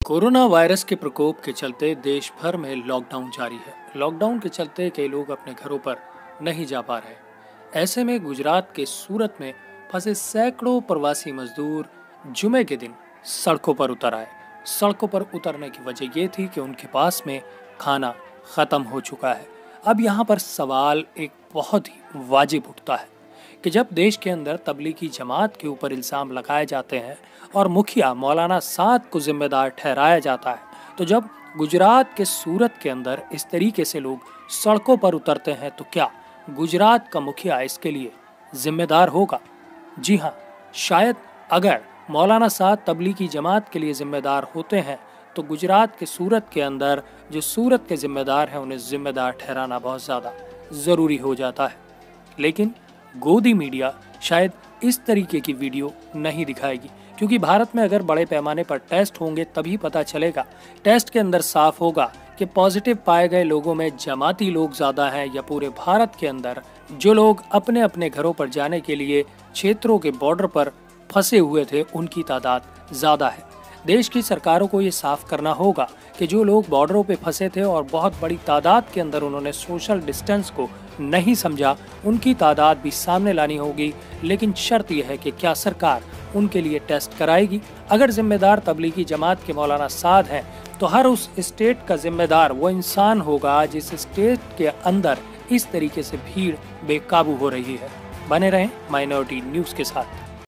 Corona virus के प्रकोप के चलते देश भर में लॉकडाउन जारी है। लॉकडाउन के चलते कई लोग अपने घरों पर नहीं जा पा रहे। ऐसे में गुजरात के सूरत में फंसे सैकड़ों प्रवासी मजदूर जुमे के दिन सड़कों पर उतर आए। सड़कों पर उतरने की वजह ये थी कि उनके पास में खाना खत्म हो चुका है। अब यहाँ पर सवाल एक बहुत ही वाजिब उठता है कि जब देश के अंदर तबलीगी जमात के ऊपर इल्जाम लगाए जाते हैं और मुखिया मौलाना साद को जिम्मेदार ठहराया जाता है, तो जब गुजरात के सूरत के अंदर इस तरीके से लोग सड़कों पर उतरते हैं तो क्या गुजरात का मुखिया इसके लिए जिम्मेदार होगा? जी हाँ, शायद अगर मौलाना साद तबलीगी जमात के लिए जिम्मेदार होते हैं तो गुजरात के सूरत के अंदर जो सूरत के जिम्मेदार हैं उन्हें जिम्मेदार ठहराना बहुत ज़्यादा ज़रूरी हो जाता है। लेकिन गोदी मीडिया शायद इस तरीके की वीडियो नहीं दिखाएगी, क्योंकि भारत में अगर बड़े पैमाने पर टेस्ट होंगे तभी पता चलेगा। टेस्ट के अंदर साफ होगा कि पॉजिटिव पाए गए लोगों में जमाती लोग ज़्यादा हैं या पूरे भारत के अंदर जो लोग अपने अपने घरों पर जाने के लिए क्षेत्रों के बॉर्डर पर फंसे हुए थे उनकी तादाद ज़्यादा है। देश की सरकारों को ये साफ करना होगा कि जो लोग बॉर्डरों पे फंसे थे और बहुत बड़ी तादाद के अंदर उन्होंने सोशल डिस्टेंस को नहीं समझा, उनकी तादाद भी सामने लानी होगी। लेकिन शर्त यह है कि क्या सरकार उनके लिए टेस्ट कराएगी? अगर जिम्मेदार तबलीगी जमात के मौलाना साद हैं तो हर उस स्टेट का जिम्मेदार वो इंसान होगा जिस स्टेट के अंदर इस तरीके से भीड़ बेकाबू हो रही है। बने रहें माइनॉरिटी न्यूज़ के साथ।